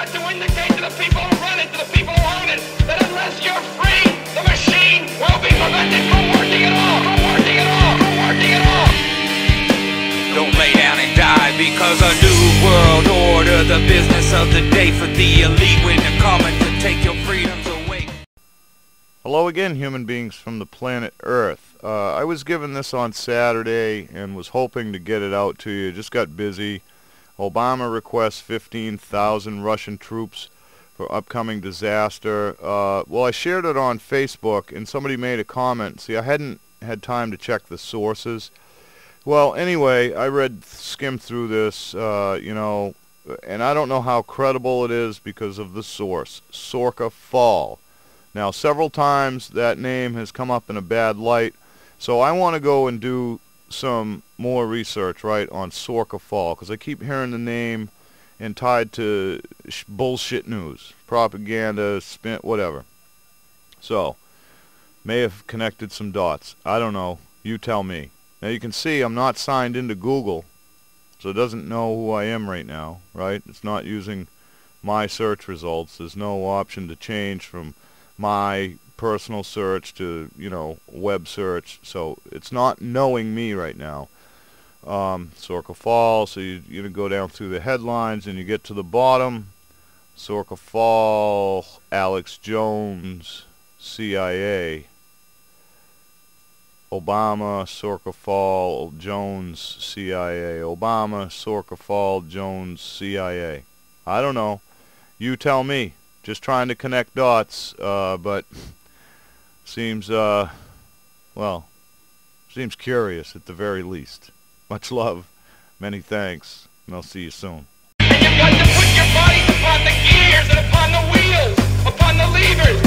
got to indicate to the people who run it, to the people who own it, that unless you're free, the machine will be prevented from working at all, from working at all, from working at all. Don't lay down and die because a new world order, the business of the day for the elite when they're coming to take your freedoms away. Hello again, human beings from the planet Earth. I was given this on Saturday and was hoping to get it out to you. Just got busy. Obama requests 15,000 Russian troops for upcoming disaster. Well, I shared it on Facebook and somebody made a comment. See, I hadn't had time to check the sources. Well, anyway, I skimmed through this, and I don't know how credible it is because of the source, Sorka Fall. Now, several times that name has come up in a bad light, so I want to go and do some more research, right, on Sorka Fall, because I keep hearing the name and tied to bullshit news, propaganda, spin, whatever. So, may have connected some dots. I don't know. You tell me. Now, you can see I'm not signed into Google, so it doesn't know who I am right now, right? It's not using my search results. There's no option to change from my personal search to, web search, so it's not knowing me right now. Sorka Fall, so you go down through the headlines and you get to the bottom. Sorka Fall, Alex Jones, CIA. Obama, Sorka Fall, Jones, CIA. Obama, Sorka Fall, Jones, CIA. I don't know. You tell me. Just trying to connect dots, but seems, seems curious at the very least. Much love, many thanks, and I'll see you soon. And you've got to put your bodies upon the gears and upon the wheels, upon the levers.